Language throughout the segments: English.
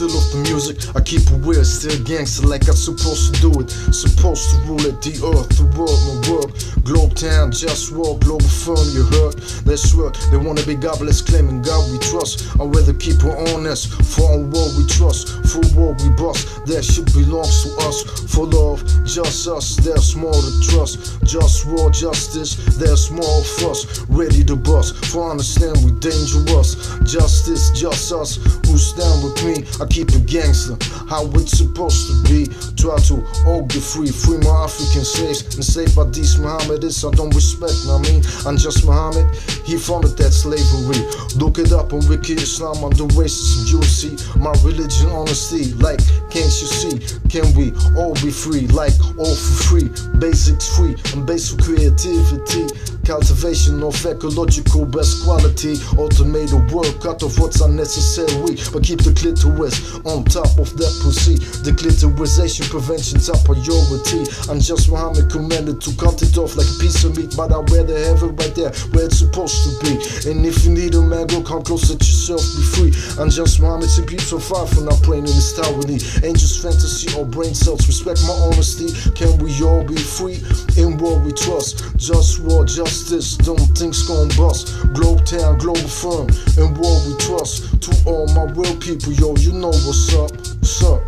still love the music. I keep it weird, still gangster like I'm supposed to do it. Supposed to rule at the earth, the world, my work. Globe town, just walk, global firm, you heard? That's what they wanna be godless, claiming God we trust. I'd rather keep it honest, for on world we trust, for world we bust. That shit belongs to us, for love, just us, there's more to trust. Just war, justice, there's more of us, ready to bust. For understand we dangerous, justice, just us, who stand with me. I keep it gangster, how it's supposed to be. Try to all get free, free my African slaves, and saved by these Mohammedists I don't respect, I mean, I'm just Muhammad, he founded that slavery. Look it up on Wiki Islam, I'm the racist, you'll see my religion, honesty, like, can't you see? Can we all be free, like, all for free? Basics free, and basic creativity, cultivation of ecological best quality, automated work out of what's unnecessary, but keep the clitoris on top of that pussy. The clitorisation prevention top priority. I'm just Muhammad commanded to cut it off like a piece of meat, but I'd rather have it right there where it's supposed to be. And if you need a man, go come close, let yourself be free. I'm just Muhammad, to keep so far from not playing in this tyranny. Ain't just fantasy or brain cells, respect my honesty. Can we all be free in what we trust? Just war, justice, don't think's gon' bust. Globe town, global firm, in what we trust. To all my real people, yo, you know what's up, what's up.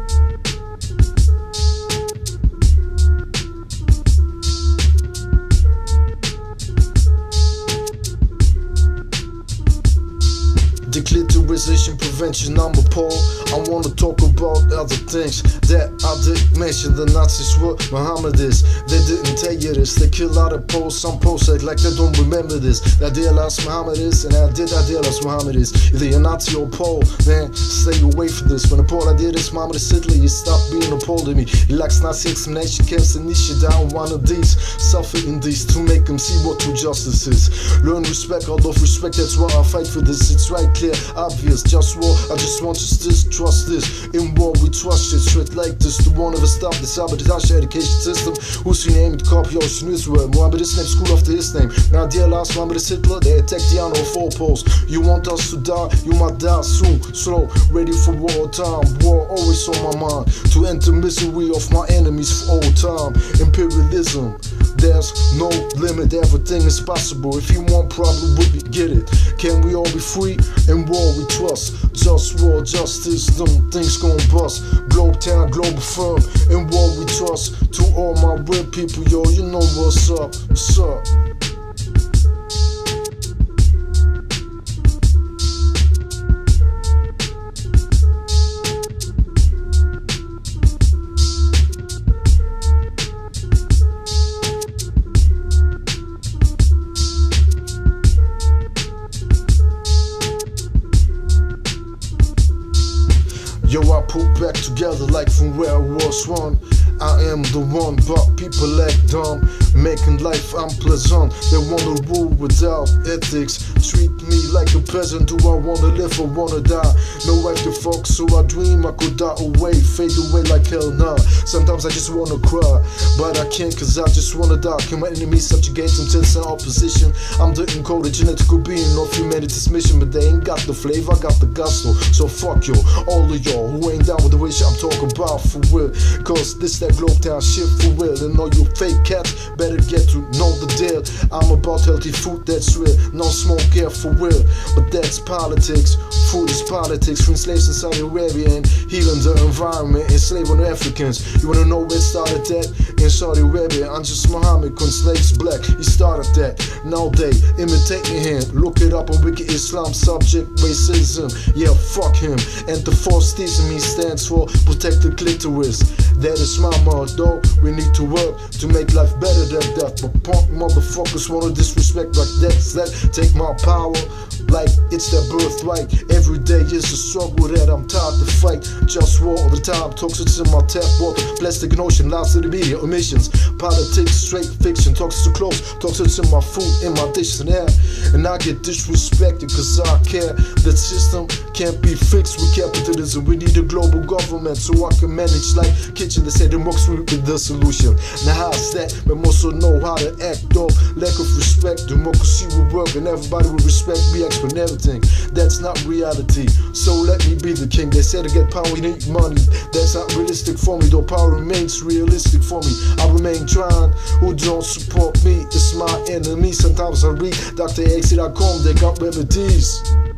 Declitterization prevention, I'm appalled. I wanna talk about other things that I didn't mention. The Nazis were Mohammedists, they didn't tell you this. They kill out of Poles, some Poles act like they don't remember this. They idealize Mohammedists, and I did idealize Mohammedists. Either you're Nazi or Pole, then stay away from this. When the Pole I did this, Mohammed Hitler, you stop being appalled at me. He likes Nazi examination camps and niche down one of these. Suffer in these to make them see what true justice is. Learn respect, out of respect, that's why I fight for this. It's right, clear, obvious, just war. I just want justice, trust this. In war we trust shit, straight like this. The one of us stop the sabotage education system. Who's your name? Copy Ocean Israel. Mohammed is named school after his name. Now dear last Mohammed is Hitler, they attacked the honor of four poles. You want us to die, you might die soon. Slow, ready for war time. War always on my mind. To end the misery of my enemies for all time. Imperialism, there's no limit, everything is possible. If you want problem, we get it. Can we all be free? In war we trust. Just war, justice, them things gon' bust. Globe town, global firm. In war we trust. To all my real people, yo, you know what's up, what's up. Yo, I put back together like from where I was one. I am the one, but people act dumb, making life unpleasant. They wanna rule without ethics, treat me like a peasant. Do I wanna live or wanna die? No right to fuck, so I dream I could die away, fade away like hell nah. Sometimes I just wanna cry, but I can't cause I just wanna die. Can my enemies subjugate them to the opposition? I'm the encoded genetical being of humanity's mission, but they ain't got the flavor, I got the gusto. So fuck yo, all of y'all who ain't down with the wish I'm talking about for real. Cause this that globe town shit for real. And all you fake cats better get to know the deal. I'm about healthy food that's real, no smoke here for real. But that's politics, food is politics. Freeing slaves in Saudi Arabia and healing the environment, enslaving Africans. You wanna know where it started at? In Saudi Arabia, I'm just Muhammad, when slaves black, he started that. Now they imitating him, look it up on Wiki Islam, subject racism. Yeah, fuck him. And the force teasing me stands for protect the clitoris. That is my motto. We need to work to make life better than that. But punk motherfuckers wanna disrespect like that. Take my power like it's their birthright. Every day is a struggle that I'm tired to fight. Just war all the time, toxins in my tap water, plastic and ocean, lies to the media, emissions, politics, straight fiction, toxins to clothes, toxins in my food, in my dishes and air. And I get disrespected cause I care. The system can't be fixed with capitalism. We need a global government so I can manage like kitchen. They say democracy will be the solution. Now how's that? But also know how to act up. Lack of respect, democracy will work and everybody will respect me, explain everything. That's not reality, so let me be the king. They say to get power you need money. That's not realistic for me, though power remains realistic for me. I remain trying. Who don't support me is my enemy. Sometimes I read drxc.com, they got remedies.